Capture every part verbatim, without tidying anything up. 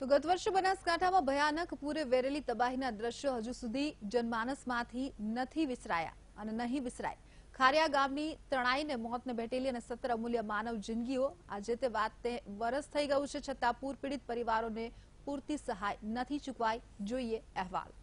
તો ગત વર્ષે બનાસકાંઠામાં ભયાનક પૂરે વેરેલી તબાહીના દ્રશ્યો હજુ સુધી જનમાનસમાંથી નથી વિસરાયા અને નહીં વિસરાય। ખારિયા ગામની તણાઈને મોતને ભેટેલી અને સત્તર અમૂલ્ય માનવ જિંદગીઓ આજે તે વાતે વરસ થઈ ગયું છે, છતાં પૂર પીડિત પરિવારોને પૂરતી સહાય નથી ચૂકવાઈ। જોઈએ અહેવાલ।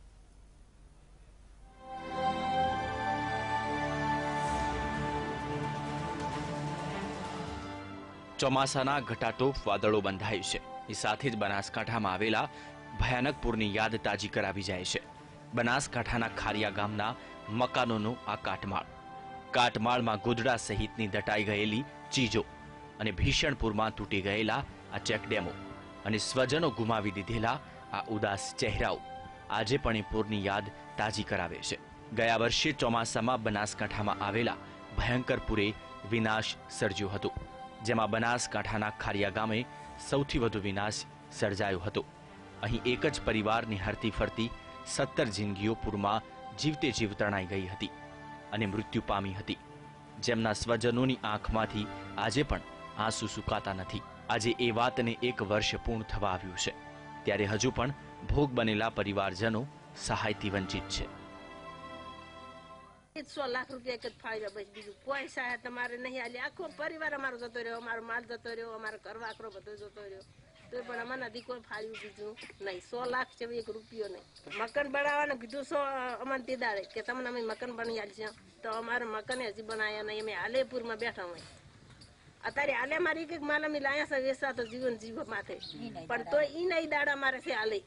ચોમાસાના ઘટાટોપ વાદળો બંધાય છે એ સાથે જ બનાસકાંઠામાં આવેલા ભયાનક પૂરની યાદ તાજી કરાવી જાય છે। બનાસકાંઠાના ખારિયા ગામના મકાનોનો આ કાટમાળ કાટમાળમાં ગોદડા સહિતની દટાઈ ગયેલી ચીજો અને ભીષણ પૂરમાં તૂટી ગયેલા આ ચેકડેમો અને સ્વજનો ગુમાવી દીધેલા આ ઉદાસ ચહેરાઓ આજે પણ એ પૂરની યાદ તાજી કરાવે છે। ગયા વર્ષે ચોમાસામાં બનાસકાંઠામાં આવેલા ભયંકર પૂરે વિનાશ સર્જ્યો હતો, જેમાં બનાસકાંઠાના ખારિયા ગામે સૌથી વધુ વિનાશ સર્જાયો હતો। અહીં એક જ પરિવારની હરતી ફરતી સત્તર જિંદગીઓ પૂરમાં જીવતે જીવ તણાઈ ગઈ હતી અને મૃત્યુ પામી હતી, જેમના સ્વજનોની આંખમાંથી આજે પણ આંસુ સુકાતા નથી। આજે એ વાતને એક વર્ષ પૂર્ણ થવા આવ્યું છે, ત્યારે હજુ પણ ભોગ બનેલા પરિવારજનો સહાયથી વંચિત છે। સો લાખ રૂપિયા એક જ ફાળ્યા, બસ બીજું કોઈ સહાય તમારે નહીં આલી। આખો પરિવાર અમારો જતો રહ્યો, અમારો માલ જતો રહ્યો, અમારો ઘર વાકરો બધો જતો રહ્યો, તો પણ અમારા દી કોઈ ફાળ્યું બીજું નહીં। સો લાખ છે એક રૂપિયો નહીં। મકાન બનાવવાનું કીધું સો અમને તે દાડે કે તમને અમે મકાન બની આલશે, તો અમારે મકાન હજી બનાવ્યા નહીં। અમે આલેપુરમાં બેઠા હોય, અત્યારે હાલે મારી કઈક માલ અમે લાયા છે વેચા તો જીવન જીવ માથે, પણ તો ઈ નહીં દાડા મારે છે હાલે।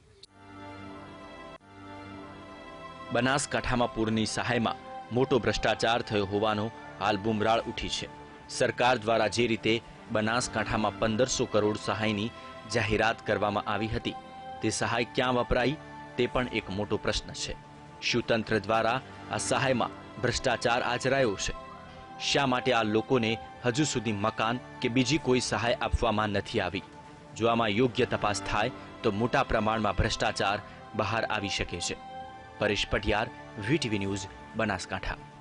બનાસકાંઠામાં પૂરની સહાયમાં મોટો ભ્રષ્ટાચાર થયો હોવાનો હાલ બુમરાળ ઉઠી છે। સરકાર દ્વારા જે રીતે બનાસકાંઠામાં પંદરસો કરોડ સહાયની જાહેરાત કરવામાં આવી હતી, તે સહાય ક્યાં વપરાઈ તે પણ એક મોટો પ્રશ્ન છે। શું તંત્ર દ્વારા આ સહાયમાં ભ્રષ્ટાચાર આચરાયો છે? શા માટે આ લોકોને હજુ સુધી મકાન કે બીજી કોઈ સહાય આપવામાં નથી આવી? જો આમાં યોગ્ય તપાસ થાય તો મોટા પ્રમાણમાં ભ્રષ્ટાચાર બહાર આવી શકે છે। Paresh Patiyar, VTV news, Banaskantha.